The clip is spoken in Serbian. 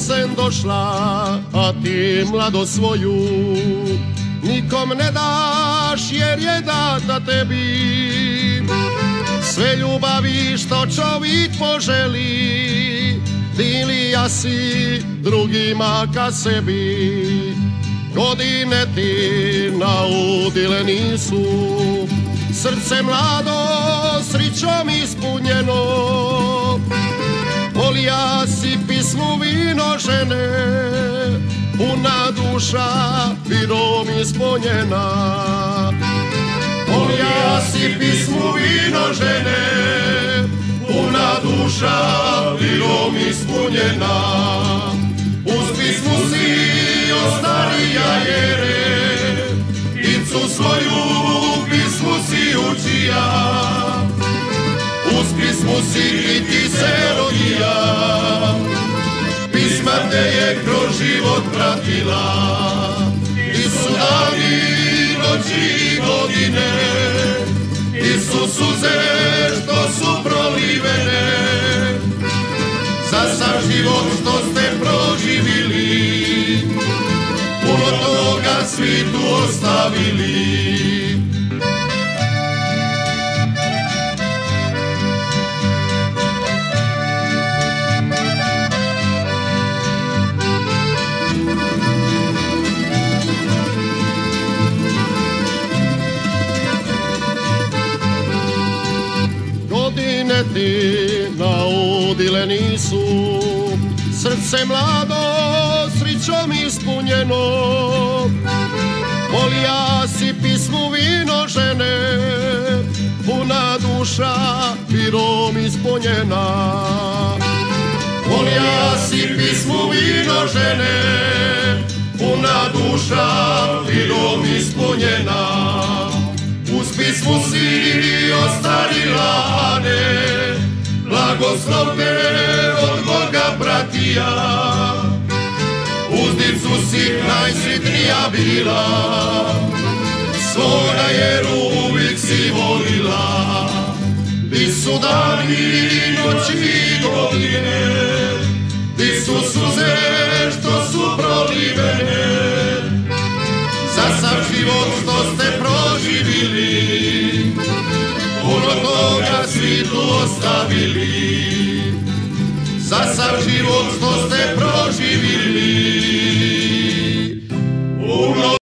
jesen došla, a ti mlado svoju nikom ne daš jer je data tebi. Sve ljubavi što čovjek poželi dilija si drugima ka sebi. Godine ti naudile nisu, srce mlado srićom ispunjeno. Volija si pismu vino žene, puna duša vinom ispunjena. Volija si pismu vino žene, puna duša vinom ispunjena. Uz pismu si ostarija jere, icu svoju pismu si učija. Uz pismu si i ti se rodija, pisma te je kroz život pratila. I su dani, noći i godine, i su suze što su prolivene. Za sam život što ste proživili, puno toga svitu ostavili. Godine ti naudile nisu, srce mlado srićom ispunjeno. Volija si pismu vino žene, puna duša vinom ispunjena. Volija si pismu vino žene, puna duša vinom ispunjena. Uz pismu si ostarila Ane, blagoslov te od Boga pratija. Uzdicu si najsretnija bila, svoga jeru uvijek si volila. Di su dani, noći i godine, di su suze što su prolivene. Za sam život što ste proživili, puno toga svitu ostavili. Za sam život što ste proživili,